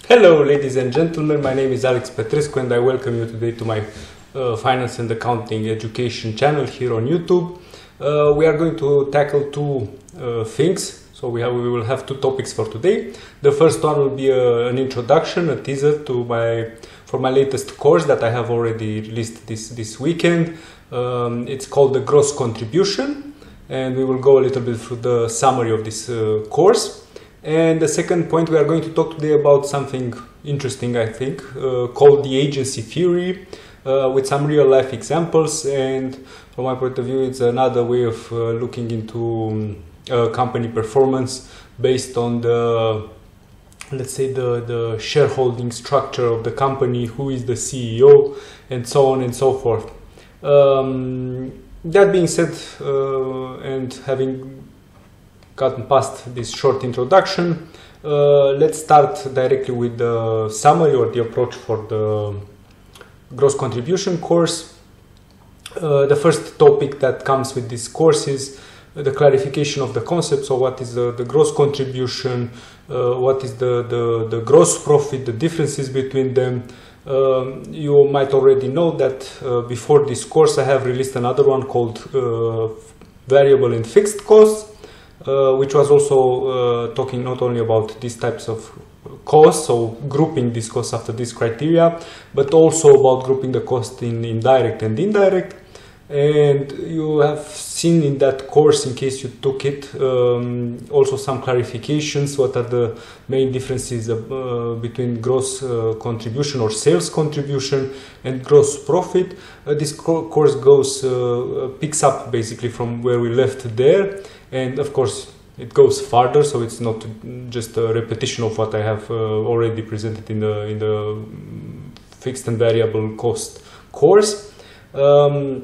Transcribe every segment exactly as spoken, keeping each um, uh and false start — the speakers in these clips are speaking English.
Hello ladies and gentlemen, my name is Alex Petrescu and I welcome you today to my uh, finance and accounting education channel here on YouTube. Uh, we are going to tackle two uh, things, so we, have, we will have two topics for today. The first one will be a, an introduction, a teaser to my for my latest course that I have already released this, this weekend. Um, it's called the Gross Contribution, and we will go a little bit through the summary of this uh, course. And the second point, we are going to talk today about something interesting, I think, uh, called the agency theory, uh, with some real life examples. And from my point of view, it's another way of uh, looking into um, uh, company performance based on the, let's say, the, the shareholding structure of the company, who is the C E O, and so on and so forth. Um, that being said, uh, and having gotten past this short introduction, uh, let's start directly with the summary or the approach for the gross contribution course. Uh, the first topic that comes with this course is the clarification of the concept. So what is the, the gross contribution, uh, what is the, the, the gross profit, the differences between them. Um, you might already know that uh, before this course I have released another one called uh, variable and fixed costs. Uh, which was also uh, talking not only about these types of costs, so grouping these costs after this criteria, but also about grouping the cost in indirect and indirect. And you have seen in that course, in case you took it, um, also some clarifications, what are the main differences uh, between gross uh, contribution or sales contribution and gross profit. Uh, this co course goes, uh, picks up basically from where we left there. And of course, it goes farther, so it's not just a repetition of what I have uh, already presented in the in the fixed and variable cost course. Um,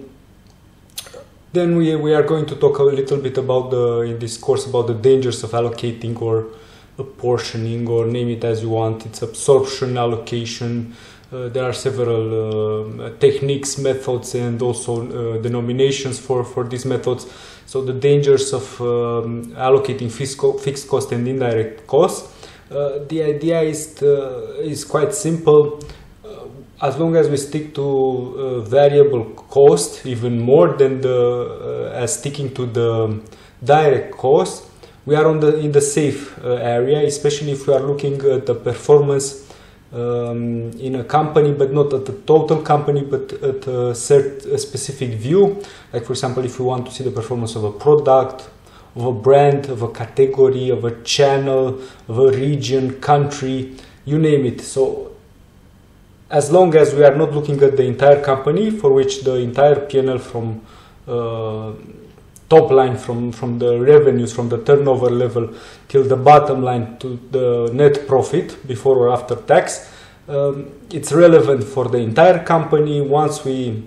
then we we are going to talk a little bit about the in this course about the dangers of allocating or apportioning, or name it as you want. It's absorption, allocation. Uh, there are several uh, techniques, methods, and also uh, denominations for for these methods. So the dangers of um, allocating fixed cost and indirect costs. Uh, the idea is to, is quite simple. Uh, as long as we stick to uh, variable cost, even more than the uh, as sticking to the direct cost, we are on the in the safe uh, area, especially if we are looking at the performance Um, in a company, but not at the total company, but at a, cert, a specific view. Like for example, if we want to see the performance of a product, of a brand, of a category, of a channel, of a region, country, you name it. So as long as we are not looking at the entire company, for which the entire P and L from uh, top line, from, from the revenues, from the turnover level till the bottom line to the net profit before or after tax, um, it's relevant for the entire company. Once we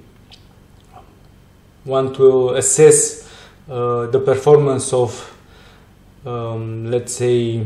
want to assess uh, the performance of, um, let's say,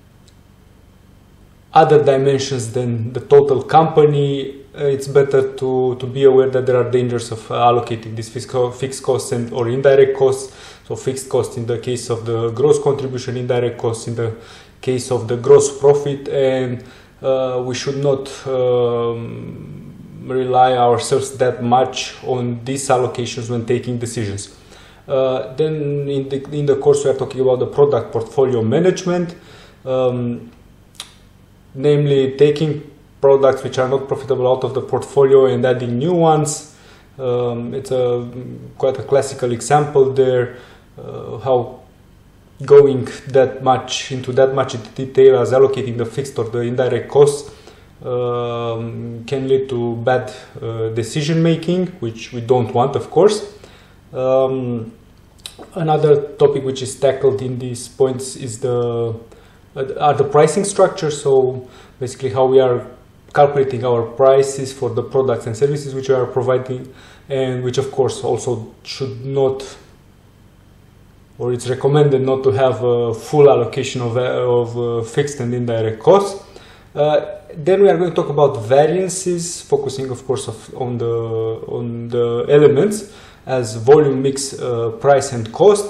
other dimensions than the total company, uh, it's better to, to be aware that there are dangers of allocating these fixed costs and or indirect costs. So fixed costs in the case of the gross contribution, indirect costs in the case of the gross profit, and uh, we should not um, rely ourselves that much on these allocations when taking decisions. Uh, then in the, in the course we are talking about the product portfolio management. Um, namely taking products which are not profitable out of the portfolio and adding new ones. Um, it's a quite a classical example there, uh, how going that much into that much detail as allocating the fixed or the indirect costs um, can lead to bad uh, decision making, which we don't want, of course. Um, another topic which is tackled in these points is the are the pricing structure. So basically how we are calculating our prices for the products and services which we are providing, and which of course also should not, or it's recommended not to have a full allocation of, of uh, fixed and indirect costs. Uh, then we are going to talk about variances, focusing of course of, on, the, on the elements as volume, mix, uh, price and cost.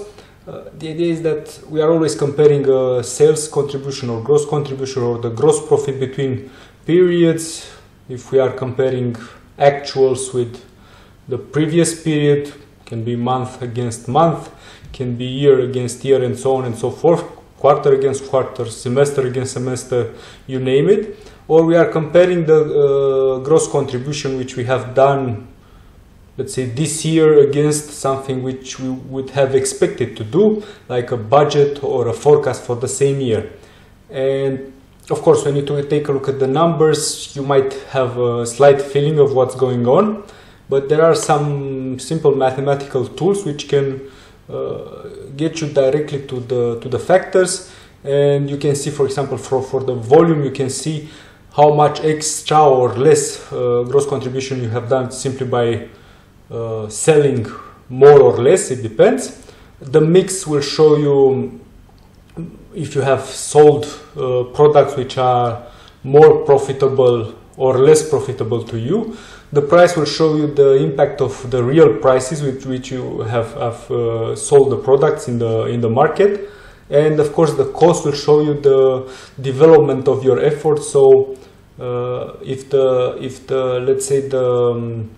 Uh, the idea is that we are always comparing uh, sales contribution or gross contribution or the gross profit between periods. If we are comparing actuals with the previous period, can be month against month, can be year against year, and so on and so forth, quarter against quarter, semester against semester, you name it. Or we are comparing the uh, gross contribution which we have done, let's say this year, against something which we would have expected to do, like a budget or a forecast for the same year. And of course, when you take a look at the numbers, you might have a slight feeling of what's going on, but there are some simple mathematical tools which can uh, get you directly to the to the factors. And you can see, for example, for, for the volume, you can see how much extra or less uh, gross contribution you have done simply by uh, selling more or less, it depends. The mix will show you if you have sold uh, products which are more profitable or less profitable to you. The price will show you the impact of the real prices with which you have, have uh, sold the products in the in the market. And of course the cost will show you the development of your effort. So uh, if the if the let's say the um,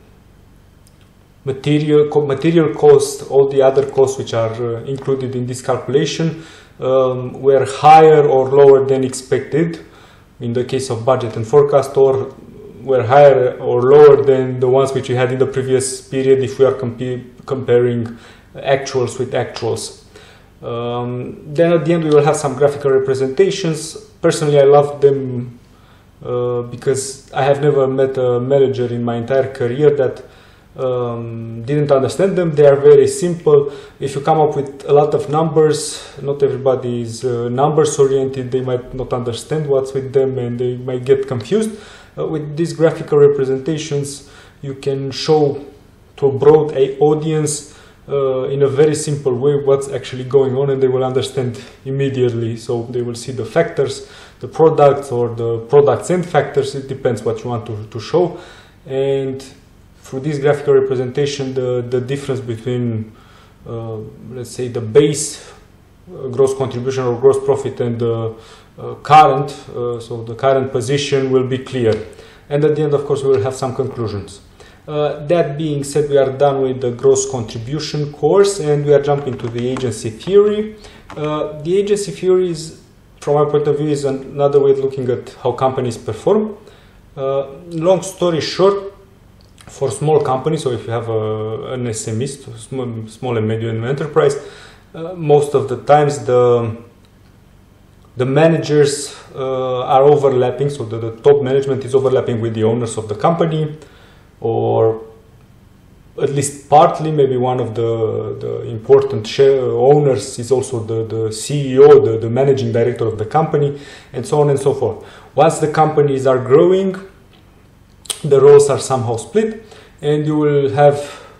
material material cost, all the other costs which are uh, included in this calculation um, were higher or lower than expected in the case of budget and forecast, or were higher or lower than the ones which we had in the previous period if we are compa comparing actuals with actuals. Um, then at the end we will have some graphical representations. Personally, I love them uh, because I have never met a manager in my entire career that um, didn't understand them. They are very simple. If you come up with a lot of numbers, not everybody is uh, numbers oriented, they might not understand what's with them and they might get confused. Uh, with these graphical representations, you can show to a broad audience Uh, in a very simple way what's actually going on, and they will understand immediately. So they will see the factors, the products, or the products and factors. It depends what you want to, to show. And through this graphical representation, the, the difference between uh, let's say the base uh, gross contribution or gross profit and the uh, current, uh, so the current position, will be clear. And at the end, of course, we will have some conclusions. Uh, that being said, we are done with the gross contribution course and we are jumping to the agency theory. Uh, the agency theory is, from my point of view, is another way of looking at how companies perform. Uh, long story short, for small companies, so if you have a, an S M E, small, small and medium enterprise, uh, most of the times the the managers uh, are overlapping, so the, the top management is overlapping with the owners of the company, or at least partly. Maybe one of the, the important share owners is also the, the C E O, the, the managing director of the company, and so on and so forth. Once the companies are growing, the roles are somehow split, and you will have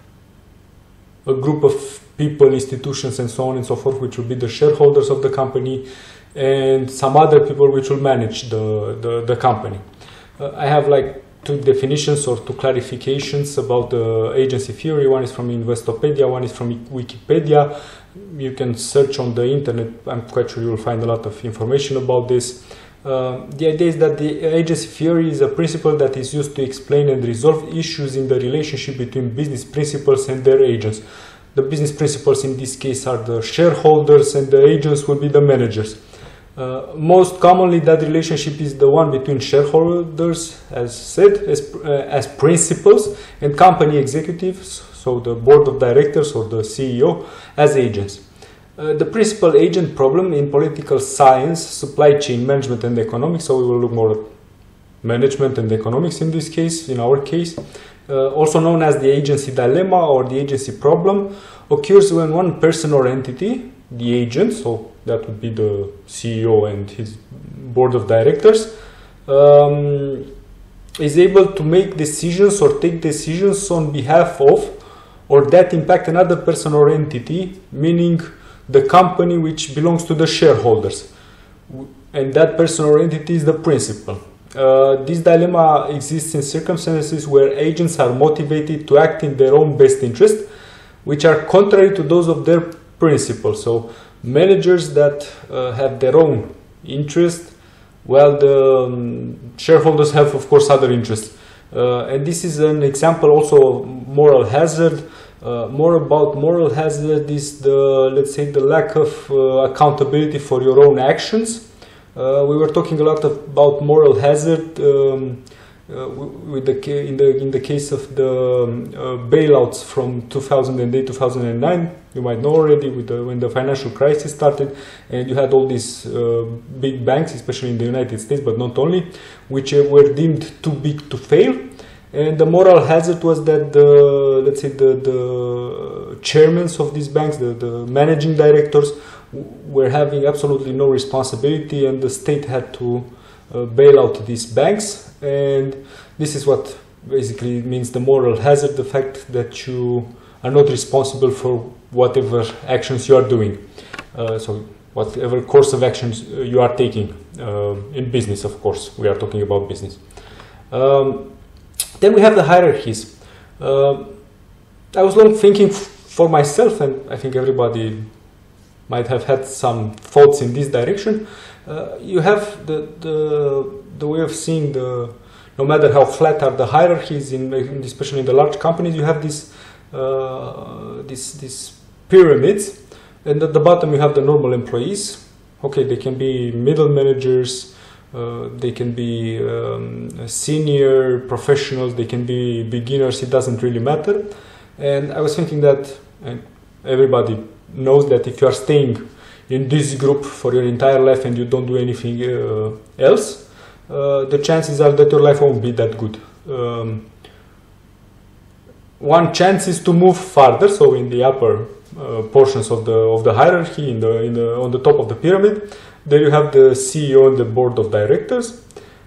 a group of people, institutions, and so on and so forth, which will be the shareholders of the company, and some other people which will manage the, the, the company. Uh, I have like two definitions or two clarifications about the agency theory. One is from Investopedia, one is from Wikipedia. You can search on the internet. I'm quite sure you will find a lot of information about this. Uh, the idea is that the agency theory is a principle that is used to explain and resolve issues in the relationship between business principals and their agents. The business principals in this case are the shareholders, and the agents will be the managers. Uh, most commonly, that relationship is the one between shareholders, as said, as, uh, as principals, and company executives, so the board of directors or the C E O, as agents. Uh, the principal agent problem in political science, supply chain management, and economics, so we will look more at management and economics in this case, in our case, uh, also known as the agency dilemma or the agency problem, occurs when one person or entity, the agent, so that would be the C E O and his board of directors, um, is able to make decisions or take decisions on behalf of or that impact another person or entity, meaning the company which belongs to the shareholders. And that person or entity is the principal. Uh, this dilemma exists in circumstances where agents are motivated to act in their own best interest, which are contrary to those of their principle. So managers that uh, have their own interest, while the um, shareholders have, of course, other interests. Uh, and this is an example also of moral hazard. Uh, more about moral hazard is the, let's say, the lack of uh, accountability for your own actions. Uh, we were talking a lot of, about moral hazard um, uh, with the in the in the case of the um, uh, bailouts from two thousand eight two thousand nine. You might know already with the, when the financial crisis started, and you had all these uh, big banks, especially in the United States, but not only, which uh, were deemed too big to fail. And the moral hazard was that the, let's say, the, the chairmen of these banks, the, the managing directors, were having absolutely no responsibility, and the state had to uh, bail out these banks. And this is what basically means the moral hazard, the fact that you are not responsible for whatever actions you are doing. Uh, so whatever course of actions you are taking uh, in business, of course, we are talking about business. Um, Then we have the hierarchies. Uh, I was long thinking for myself, and I think everybody might have had some thoughts in this direction. Uh, you have the, the the way of seeing the, no matter how flat are the hierarchies, in, in especially in the large companies, you have these uh, these these pyramids, and at the bottom you have the normal employees. Okay, they can be middle managers. Uh, they can be um, senior professionals, they can be beginners, it doesn't really matter. And I was thinking that, and everybody knows that if you are staying in this group for your entire life and you don't do anything uh, else, uh, the chances are that your life won't be that good. Um, one chance is to move farther, so in the upper uh, portions of the of the hierarchy, in the in the on the top of the pyramid. There you have the C E O and the board of directors.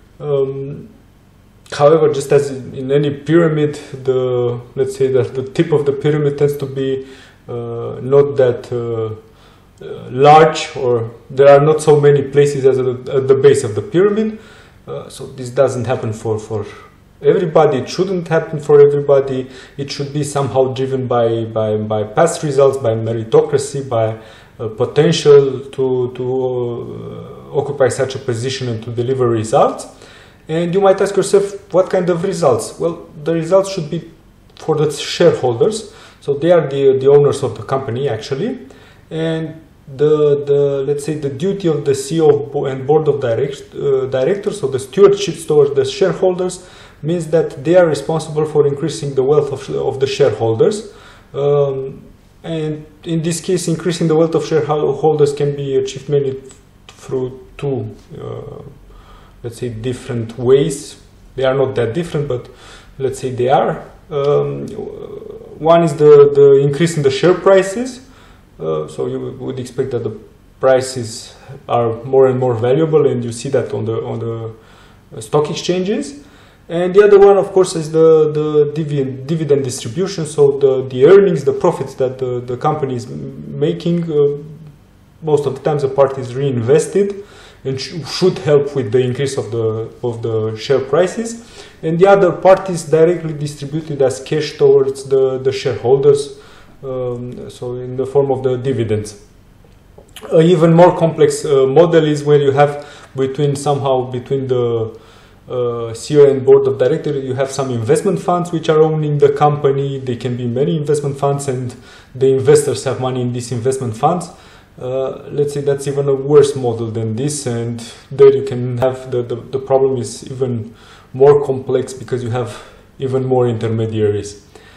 Um, however, just as in any pyramid, the let's say that the tip of the pyramid tends to be uh, not that uh, uh, large, or there are not so many places as at the, at the base of the pyramid. Uh, so this doesn't happen for for everybody. It shouldn't happen for everybody. It should be somehow driven by by by past results, by meritocracy, by Uh, potential to, to uh, occupy such a position and to deliver results. And you might ask yourself, what kind of results? Well, the results should be for the shareholders. So they are the, the owners of the company, actually. And the, the let's say the duty of the C E O and board of direct, uh, directors, so the stewardship towards the shareholders, means that they are responsible for increasing the wealth of, of the shareholders. Um, And in this case, increasing the wealth of shareholders can be achieved mainly through two, uh, let's say, different ways. They are not that different, but let's say they are. Um, one is the, the increase in the share prices. Uh, so you would expect that the prices are more and more valuable, and you see that on the on the stock exchanges. And the other one, of course, is the, the dividend, dividend distribution, so the, the earnings, the profits that the, the company is making, uh, most of the times a part is reinvested and sh should help with the increase of the, of the share prices. And the other part is directly distributed as cash towards the, the shareholders, um, so in the form of the dividends. An even more complex uh, model is where you have between somehow between the Uh, C E O and board of directors, you have some investment funds which are owning the company. They can be many investment funds, and the investors have money in these investment funds. Uh, let's say that's even a worse model than this, and there you can have the, the, the problem is even more complex because you have even more intermediaries.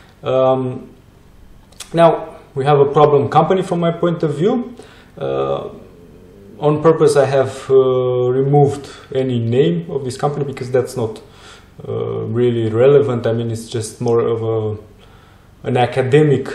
Um, now we have a problem company from my point of view. Uh, On purpose, I have uh, removed any name of this company because that's not uh, really relevant. I mean, it's just more of a, an academic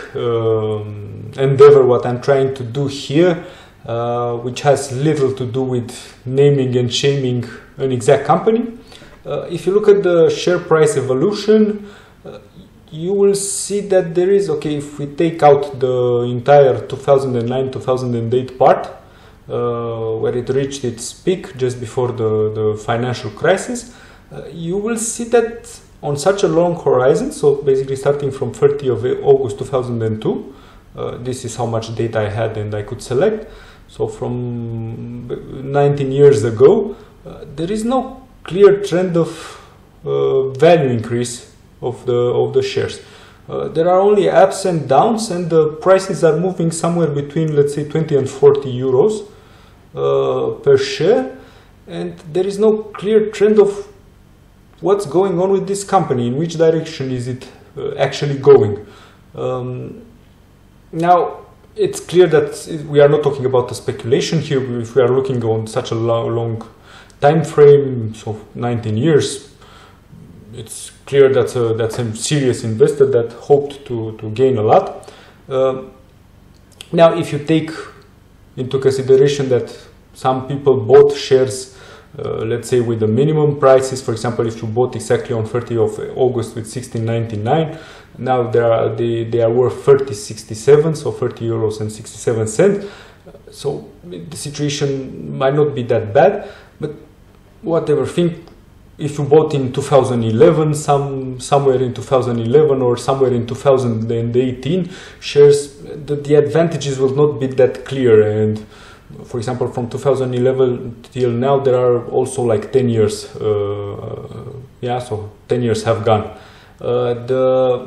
um, endeavor, what I'm trying to do here, uh, which has little to do with naming and shaming an exact company. Uh, if you look at the share price evolution, uh, you will see that there is, okay, if we take out the entire two thousand nine two thousand eight part, Uh, where it reached its peak just before the, the financial crisis, uh, you will see that on such a long horizon, so basically starting from thirtieth of August two thousand two, Uh, this is how much data I had and I could select. So from nineteen years ago, uh, there is no clear trend of uh, value increase of the of the shares. Uh, there are only ups and downs, and the prices are moving somewhere between, let's say, twenty and forty euros uh, per share, and there is no clear trend of what's going on with this company, in which direction is it uh, actually going. Um, now, it's clear that we are not talking about a speculation here. If we are looking on such a long, long time frame, so nineteen years, it's clear that's a, that's a serious investor that hoped to, to gain a lot. Uh, now, if you take into consideration that some people bought shares, uh, let's say with the minimum prices, for example, if you bought exactly on thirtieth of August with sixteen ninety-nine, now they are, they, they are worth thirty sixty-seven, so thirty euros and sixty-seven cents. So the situation might not be that bad, but whatever, think if you bought in two thousand eleven, some somewhere in two thousand eleven or somewhere in two thousand eighteen, shares, the, the advantages will not be that clear. And for example, from two thousand eleven till now, there are also like ten years. Uh, yeah, so ten years have gone. Uh, the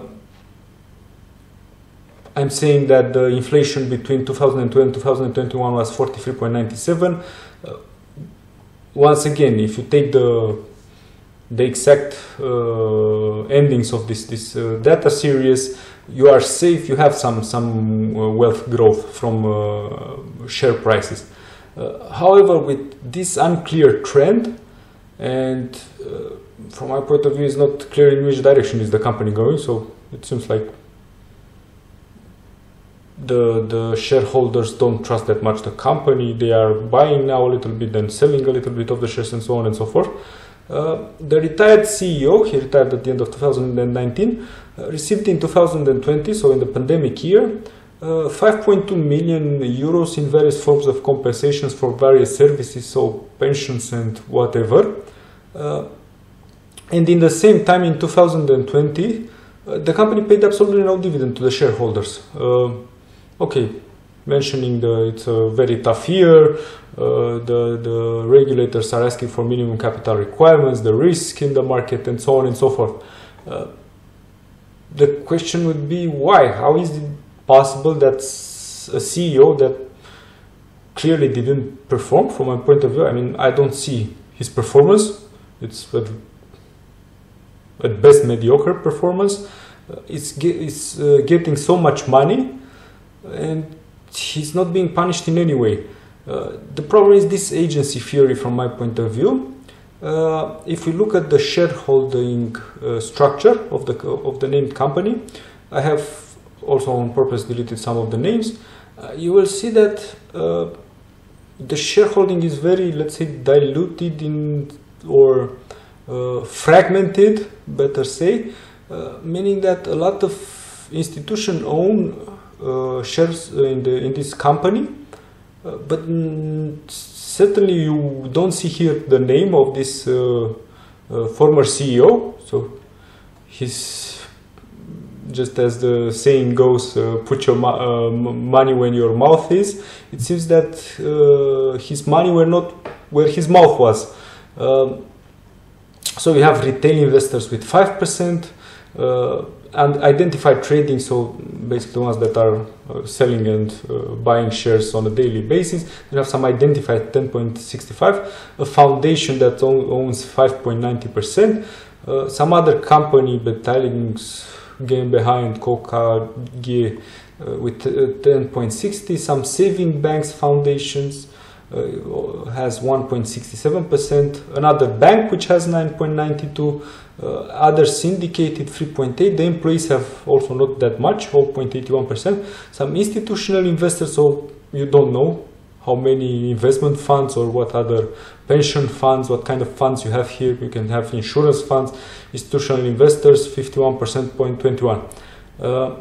I'm saying that the inflation between two thousand two and two thousand twenty-one was forty-three point nine seven. Uh, once again, if you take the the exact uh, endings of this this uh, data series, you are safe. You have some some uh, wealth growth from uh, share prices. Uh, however, with this unclear trend, and uh, from my point of view, it's not clear in which direction is the company going. So it seems like the the shareholders don't trust that much the company. They are buying now a little bit, then selling a little bit of the shares, and so on and so forth. Uh, the retired C E O, he retired at the end of two thousand nineteen, uh, received in two thousand twenty, so in the pandemic year, uh, five point two million euros in various forms of compensations for various services, so pensions and whatever. Uh, and in the same time, in two thousand twenty, uh, the company paid absolutely no dividend to the shareholders. Uh, okay, mentioning the it's a very tough year. Uh, the, the regulators are asking for minimum capital requirements, the risk in the market, and so on and so forth. Uh, the question would be why? How is it possible that a C E O that clearly didn't perform from my point of view? I mean, I don't see his performance. It's at, at best mediocre performance. Uh, it's ge it's uh, getting so much money, and he's not being punished in any way. Uh, the problem is this agency theory from my point of view. Uh, if we look at the shareholding uh, structure of the, of the named company, I have also on purpose deleted some of the names, uh, you will see that uh, the shareholding is very, let's say, diluted in or uh, fragmented, better say, uh, meaning that a lot of institutions own uh, shares in, the, in this company. Uh, but mm, certainly you don't see here the name of this uh, uh, former C E O. So he's, just as the saying goes, uh, put your uh, money where your mouth is. It seems that uh, his money were not where his mouth was. Um, so we have retail investors with five percent. Uh, and identified trading, so basically the ones that are uh, selling and uh, buying shares on a daily basis. We have some identified ten point six five, a foundation that owns five point nine zero percent, uh, some other company, Beteiligungsgesellschaft behind Coca G uh, with uh, ten point six zero, some saving banks foundations uh, has one point six seven percent, another bank which has nine point nine two, Uh, other syndicated three point eight. The employees have also not that much, zero point eight one percent. Some institutional investors, so you don't know how many investment funds or what other pension funds, what kind of funds you have here. You can have insurance funds, institutional investors, fifty-one percent, zero point two one. Uh,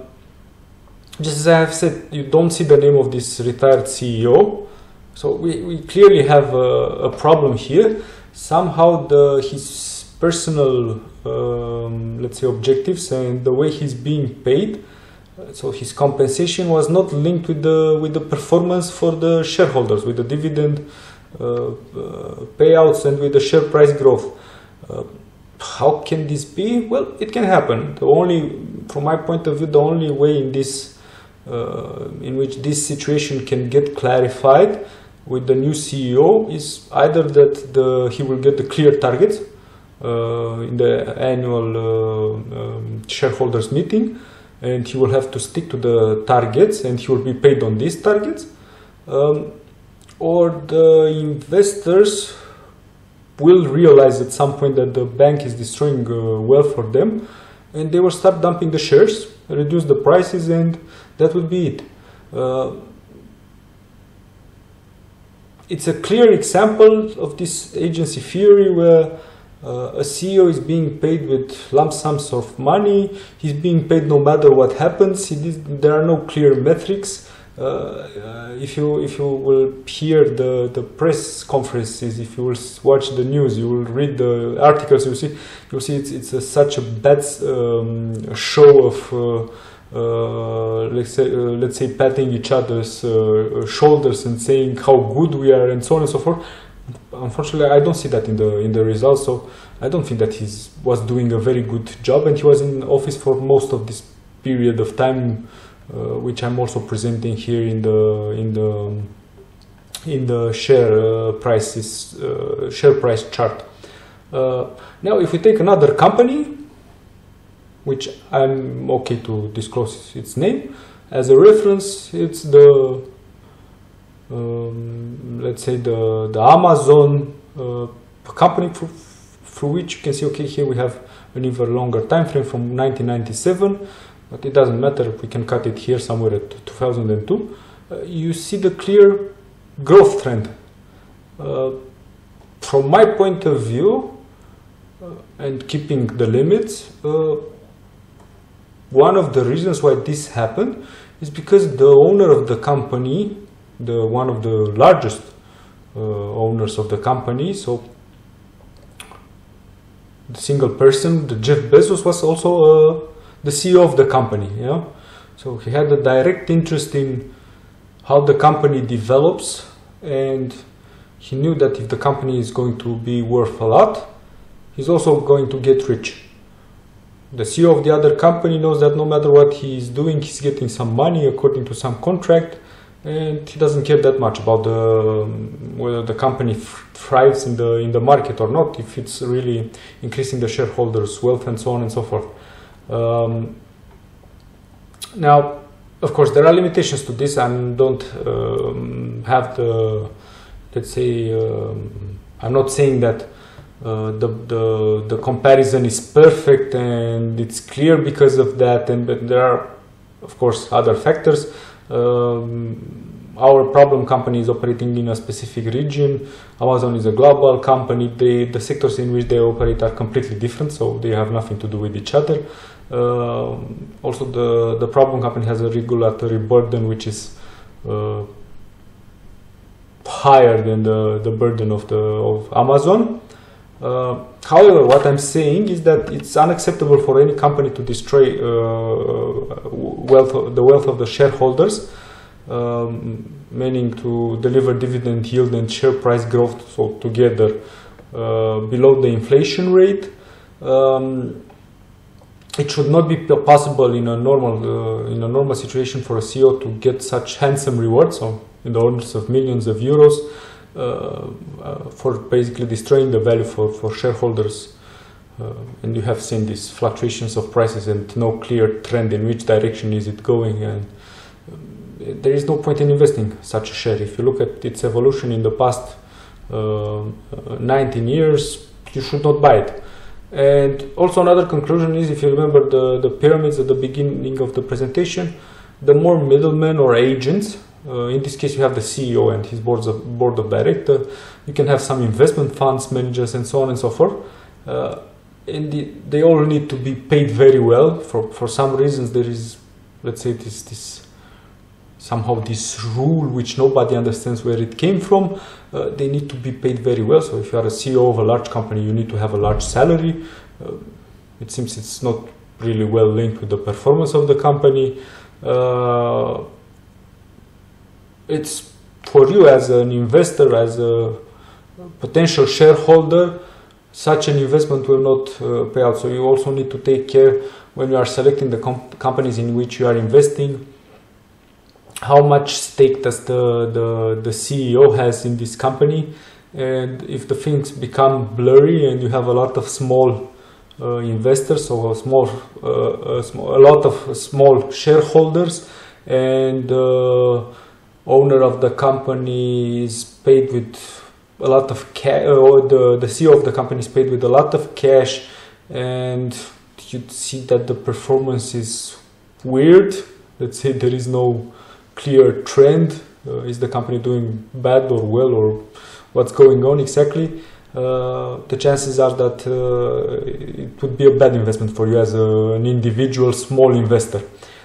just as I have said, you don't see the name of this retired C E O. So we, we clearly have a, a problem here. Somehow the his personal, um, let's say, objectives and the way he's being paid So his compensation was not linked with the with the performance for the shareholders, with the dividend uh, uh, payouts and with the share price growth. Uh, how can this be? Well, it can happen. The only, from my point of view, the only way in this uh, in which this situation can get clarified with the new C E O is either that the he will get the clear targets uh, in the annual uh, um, shareholders meeting, and he will have to stick to the targets and he will be paid on these targets, um, or the investors will realize at some point that the bank is destroying uh, wealth for them, and they will start dumping the shares, reduce the prices, and that would be it. Uh, it's a clear example of this agency theory where Uh, a C E O is being paid with lump sums of money. He's being paid no matter what happens. He did, there are no clear metrics. Uh, uh, if you if you will hear the the press conferences, if you will watch the news, you will read the articles. You see, you'll see it's it's a, such a bad um, show of uh, uh, let's say uh, let's say patting each other's uh, shoulders and saying how good we are and so on and so forth. Unfortunately, I don't see that in the in the results, so I don't think that he was doing a very good job, and he was in office for most of this period of time, uh, which I'm also presenting here in the in the in the share uh, prices uh, share price chart. Uh, now, if we take another company, which I'm okay to disclose its name as a reference, it's the Um, let's say the the Amazon uh, company through, through which you can see, okay, here we have an even longer time frame from nineteen ninety-seven, but it doesn't matter, we can cut it here somewhere at two thousand two. Uh, you see the clear growth trend. Uh, from my point of view, uh, and keeping the limits, uh, one of the reasons why this happened is because the owner of the company, the one of the largest uh, owners of the company, so the single person, the Jeff Bezos, was also uh, the C E O of the company. Yeah, so he had a direct interest in how the company develops, and he knew that if the company is going to be worth a lot, he's also going to get rich. The C E O of the other company knows that no matter what he's doing, he's getting some money according to some contract, and he doesn't care that much about the whether the company thrives in the in the market or not, if it's really increasing the shareholders' wealth and so on and so forth. Um, now, of course, there are limitations to this, and don't um, have the, let's say, um, I'm not saying that uh, the, the the comparison is perfect and it's clear because of that, and but there are, of course, other factors. Um, our problem company is operating in a specific region. Amazon is a global company. They, the sectors in which they operate are completely different, so they have nothing to do with each other. Uh, also, the, the problem company has a regulatory burden which is uh, higher than the, the burden of, the, of Amazon. Uh, however, what I'm saying is that it's unacceptable for any company to destroy uh, wealth, the wealth of the shareholders, um, meaning to deliver dividend yield and share price growth, so together uh, below the inflation rate. Um, it should not be possible in a normal uh, in a normal situation for a C E O to get such handsome rewards, so in the orders of millions of euros. Uh, uh, for basically destroying the value for, for shareholders, uh, and you have seen these fluctuations of prices and no clear trend in which direction is it going, and um, there is no point in investing such a share. If you look at its evolution in the past uh, nineteen years, you should not buy it. And also another conclusion is, if you remember the, the pyramids at the beginning of the presentation, the more middlemen or agents, Uh, in this case you have the C E O and his boards of, board of director, you can have some investment funds managers and so on and so forth, uh, and the, they all need to be paid very well. For, for some reasons there is, let's say, this, this somehow this rule which nobody understands where it came from. Uh, they need to be paid very well, so if you are a C E O of a large company, you need to have a large salary. Uh, it seems it's not really well linked with the performance of the company. uh, it's for you as an investor, as a potential shareholder, such an investment will not uh, pay out. So you also need to take care when you are selecting the comp companies in which you are investing. How much stake does the, the, the C E O has in this company? And if the things become blurry and you have a lot of small uh, investors, so a, small, uh, a, small, a lot of small shareholders, and the uh, owner of the company is paid with a lot of cash, or the, the C E O of the company is paid with a lot of cash, and you see that the performance is weird. Let's say there is no clear trend. Uh, is the company doing bad or well, or what's going on exactly? Uh, the chances are that uh, it would be a bad investment for you as a, an individual small investor.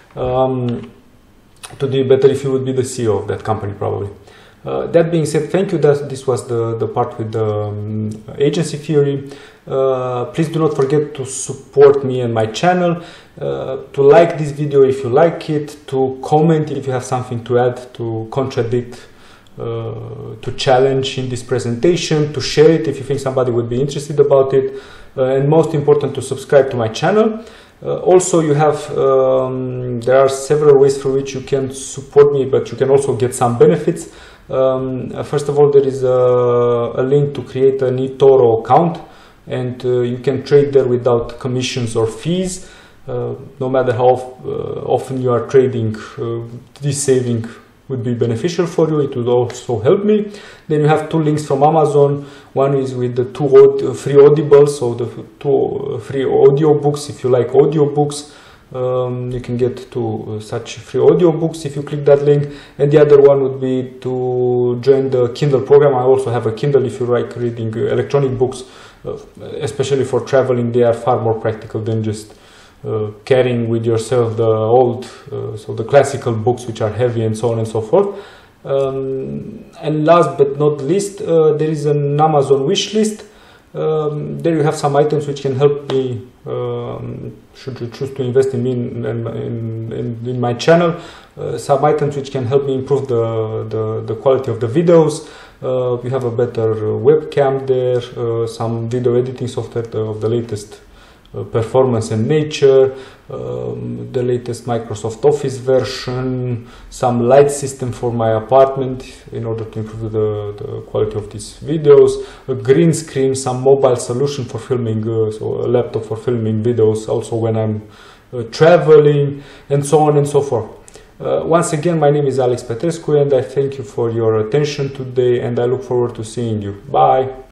Um, to do better if you would be the C E O of that company, probably. Uh, that being said, thank you. That this was the, the part with the um, agency theory. Uh, please do not forget to support me and my channel, uh, to like this video if you like it, to comment if you have something to add, to contradict, uh, to challenge in this presentation, to share it if you think somebody would be interested about it, uh, and most important, to subscribe to my channel. Uh, also, you have um, there are several ways through which you can support me, but you can also get some benefits. Um, uh, first of all, there is a, a link to create an eToro account, and uh, you can trade there without commissions or fees. Uh, no matter how uh, often you are trading, uh, this saving would be beneficial for you. It would also help me. Then you have two links from Amazon. One is with the two aud free audibles, so the two free audiobooks. If you like audiobooks, um, you can get two uh, such free audiobooks if you click that link. And the other one would be to join the Kindle program. I also have a Kindle if you like reading uh, electronic books, uh, especially for traveling. They are far more practical than just Uh, carrying with yourself the old, uh, so the classical books which are heavy and so on and so forth. Um, and last but not least, uh, there is an Amazon wish list. Um, there you have some items which can help me, um, should you choose to invest in me in, in, in, in my channel, uh, some items which can help me improve the, the, the quality of the videos. Uh, we have a better webcam there, uh, some video editing software of the latest Uh, performance and nature, um, the latest Microsoft Office version, some light system for my apartment in order to improve the, the quality of these videos, a green screen, some mobile solution for filming, uh, so a laptop for filming videos also when I'm uh, traveling, and so on and so forth. Uh, once again, my name is Alex Petrescu, and I thank you for your attention today, and I look forward to seeing you. Bye!